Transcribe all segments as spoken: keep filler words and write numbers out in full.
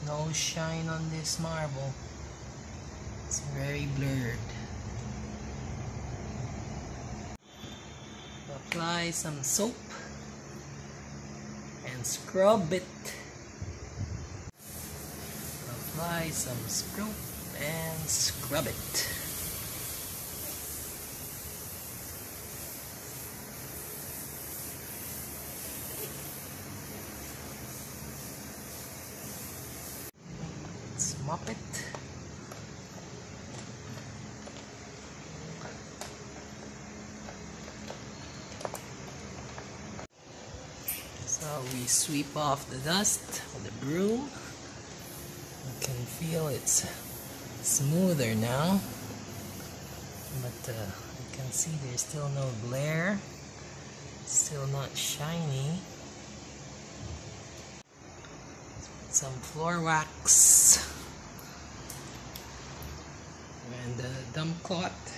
no shine on this marble. It's very blurred. Apply some soap and scrub it. Apply some soap and scrub it. Let's mop it. So we sweep off the dust with a broom. You can feel it's smoother now, but uh, you can see there's still no glare, still not shiny. Some floor wax and a dump cloth.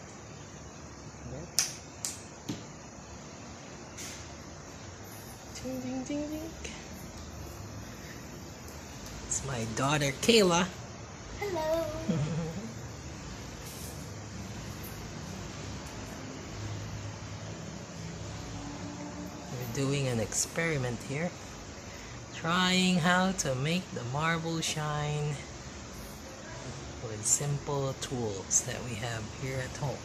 Ding, ding, ding, ding. It's my daughter Kayla. Hello. We're doing an experiment here, trying how to make the marble shine with simple tools that we have here at home.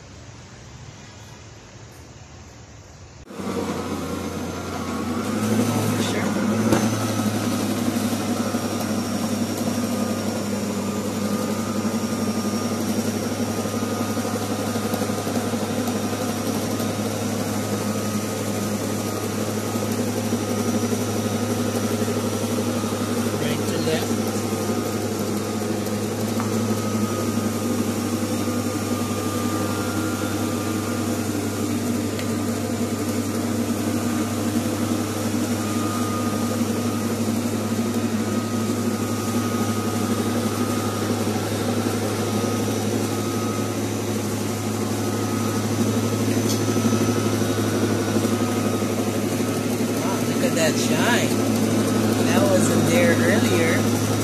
That shine that wasn't there earlier.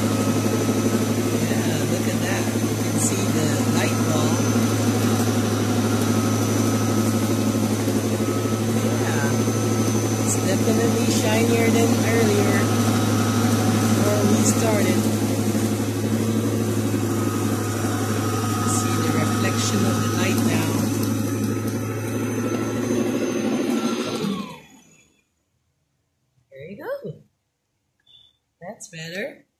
Yeah, look at that. You can see the light bulb. Yeah, it's definitely shinier than earlier before we started. See the reflection of the light now. There you go. That's better.